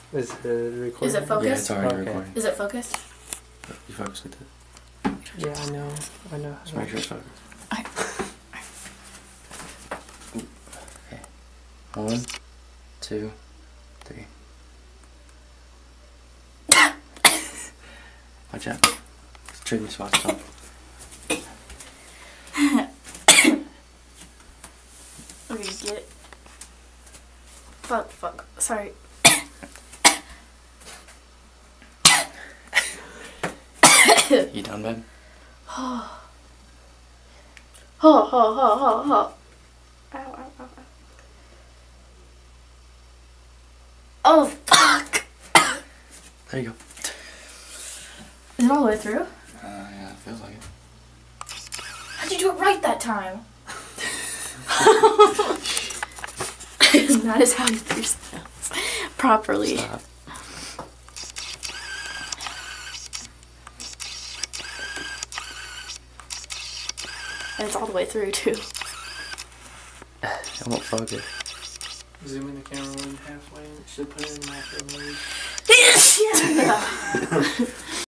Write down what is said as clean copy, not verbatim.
Is it recording? Is it focused? Yeah, it's already Okay. recording. Is it focused? You focus with it. Yeah, I know. Just make sure it's focused. Okay. 1, 2, 3. Watch out. It's treatment spot's on. Okay, get it. Fuck. Sorry. You done, babe? Ow. Oh, fuck! There you go. Is it all the way through? Yeah, it feels like it. How'd you do it right that time? That is how you do yourselves properly. Stop. And it's all the way through, too. It won't focus. Zoom in the camera in halfway and it should put it in macro mode. Yeah.